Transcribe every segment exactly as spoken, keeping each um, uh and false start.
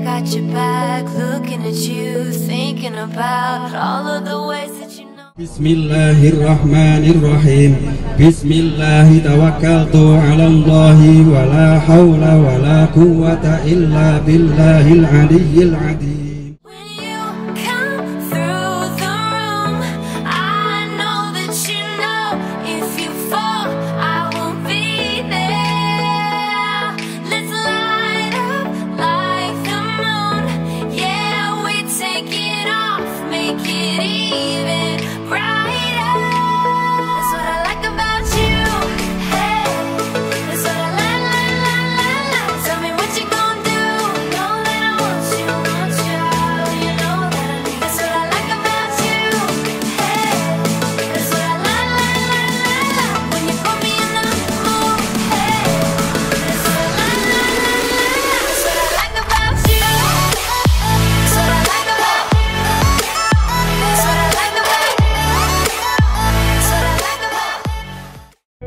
got your back, looking at you, thinking about all of the ways that you know. Bismillahirrahmanirrahim. Bismillahi tawakkaltu ala Allahi wa la hawla wa la quwwata illa billahil aliyyil azim. When you come through the room, I know that you know if you fall, I will be there. Let's light up like the moon. Yeah, we take it off, make it even brighter. That's what I like about you. Hey, that's what I like, like, like, like, like. Tell me what you gonna do. Know that I want you, want you. You know that I need. That's what I like about you. Hey, that's what I like, like, like, like, like. When you put me in the mood. Hey, that's what I like, like, like, like, like. That's what I like about you. That's what I like about. That's what I like about. That's what I like about.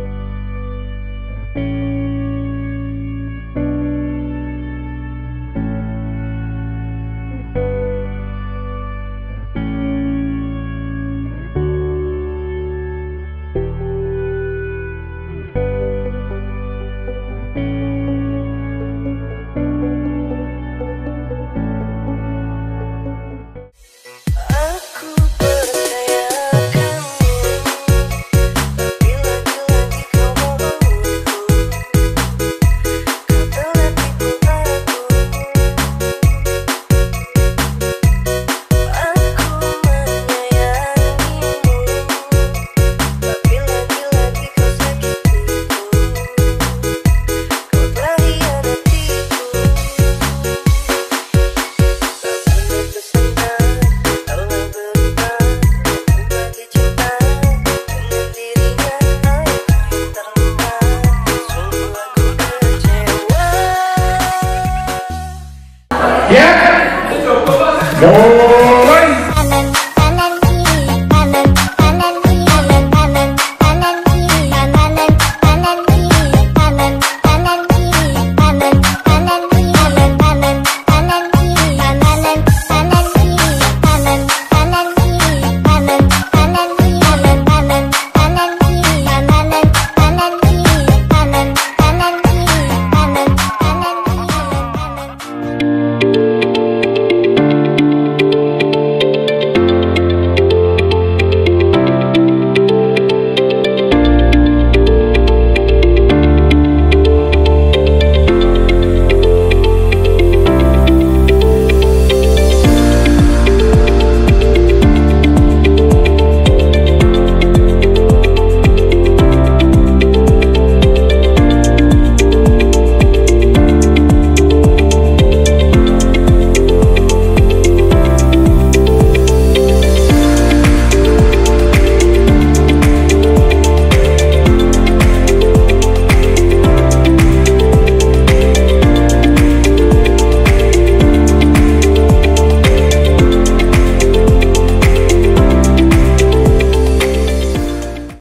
Aku percayakanmu, tapi lagi-lagi kau bohongku. Kau telah tipu aku. Aku menyayangimu, tapi lagi-lagi kau sakitiku. Kau telah hianatiku. Tak pernah tersangka kau telah berubah, berbagi cinta dengan dirinya. Aku yang terluka, sungguh aku kecewa. Ya, mau